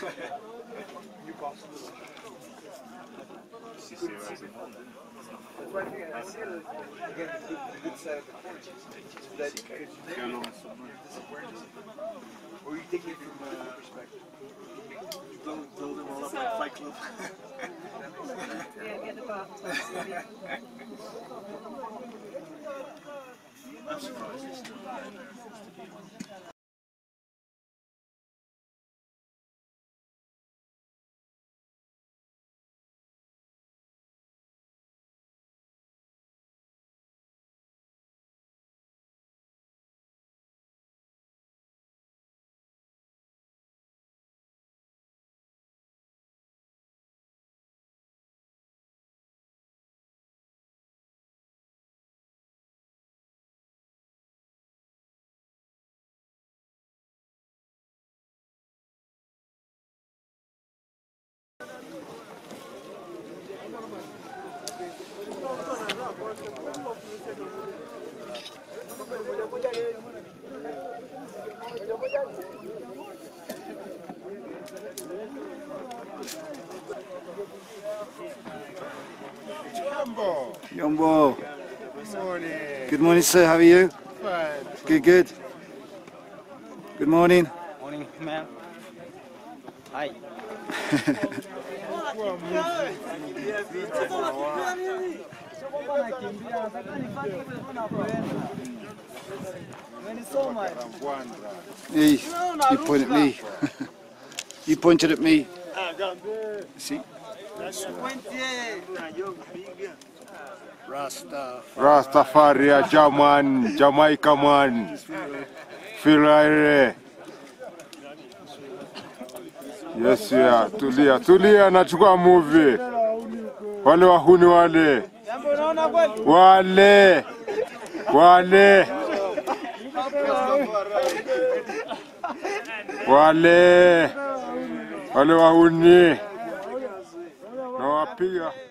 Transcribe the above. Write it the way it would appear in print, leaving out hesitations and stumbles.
That's why I think I see it again, the good side of the coin. That because you know this awareness, or you take it from a perspective. Build them all up like Fight Club. Yeah, get the bath. I'm surprised it's still alive. Yombo. Good morning. Good morning, sir. How are you? Fine. Good, good. Good morning. Morning, ma'am. Hi. Hey, you point at me. You pointed at me. See? Rastafari, German, Jamaica man. Feel like yes, yeah. Tulia, tulia, nachukua movie. Wale wahuni wale. Wale. Wale. Wale. Wale wahuni. Na wapiga.